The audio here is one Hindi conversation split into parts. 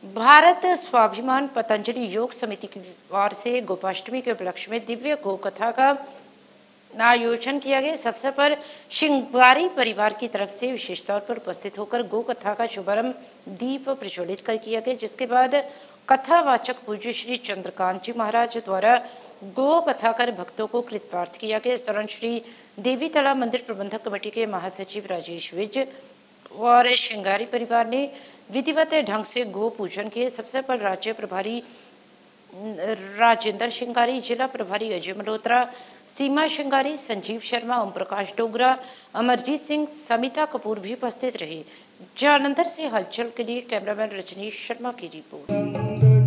भारत स्वाभिमान पतंजलि योग समिति की ओर से गोपाष्टमी के उपलक्ष्य में दिव्य गो कथा का आयोजन किया गया। इस अवसर पर श्रृंगारी परिवार की तरफ से विशेष तौर पर उपस्थित होकर गो कथा का शुभारंभ दीप प्रज्वलित कर किया गया, जिसके बाद कथावाचक पूज्य श्री चंद्रकांत जी महाराज द्वारा गो कथा कर भक्तों को कृतपार्थ किया गया। इस दौरान श्री देवी तालाब मंदिर प्रबंधक कमेटी के महासचिव राजेश विज और श्रृंगारी परिवार ने विधिवत ढंग से गो पूजन किए। इस अवसर पर राज्य प्रभारी राजेंद्र श्रृंगारी, जिला प्रभारी अजय मल्होत्रा, सीमा श्रृंगारी, संजीव शर्मा, ओम प्रकाश डोगरा, अमरजीत सिंह, समिता कपूर भी उपस्थित रहे। जालंधर से हलचल के लिए कैमरामैन रजनीश शर्मा की रिपोर्ट।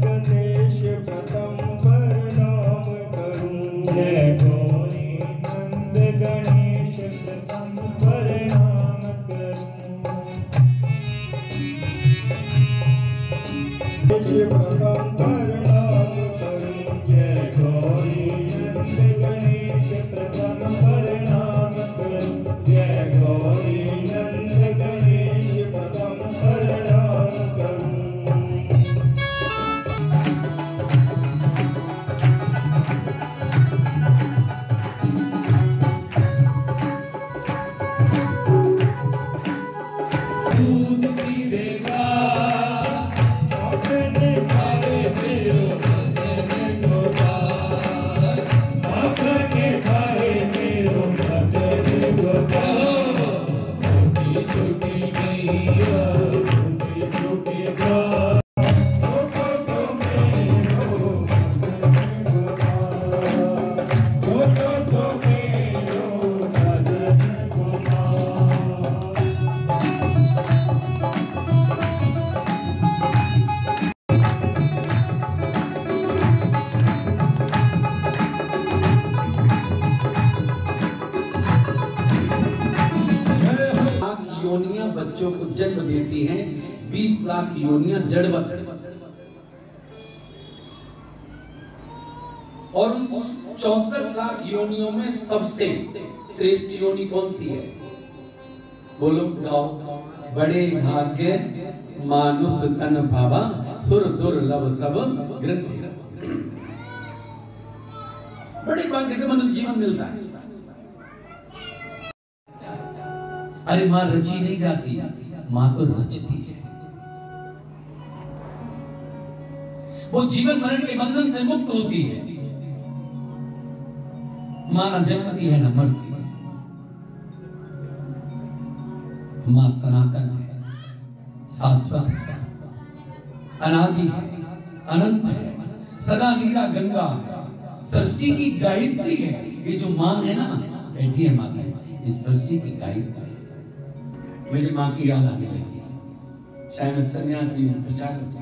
योनियां बच्चों को जन्म देती हैं, 20 लाख योनियां जड़वत, और 64 लाख योनियों में सबसे श्रेष्ठ योनि कौन सी है? बोलो गाओ। बड़े भाग्य मानुष तन भावा, सुर दुर्लभ सब ग्रंथ। बड़े भाग्य से मनुष्य जीवन मिलता है। अरे मां रची नहीं जाती, मां तो रचती है। वो जीवन मरण के बंधन से मुक्त होती है। मां न जन्मती है न मरती। मां सनातन है, शाश्वत है, अनादि है, अनंत है, सदा नीला गंगा है, सृष्टि की गायत्री है। ये जो मां है ना, बैठी है माता, इस सृष्टि की गायत्री है। मेरी माँ की याद आने लगी, चाहे मैं सन्यासी हूँ, प्रचार होता।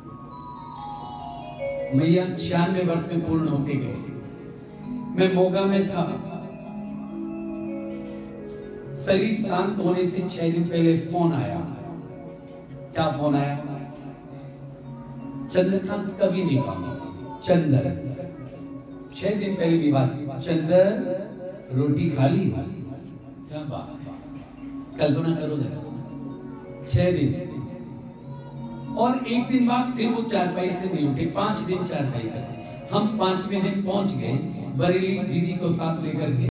मैया 96 वर्ष में पूर्ण होके गए। मैं मोगा में था। शरीर शांत होने से 6 दिन पहले फोन आया। क्या फोन आया? चंद्रकांत कभी नहीं कहा, चंदर। 6 दिन पहले भी बात, चंदर रोटी खा ली? क्या बात, कल्पना करो जरा। 6 दिन, और 1 दिन बाद फिर वो चारपाई से नहीं उठे। 5 दिन चारपाई कर। हम 5वें दिन पहुंच गए बरेली, दीदी को साथ लेकर के।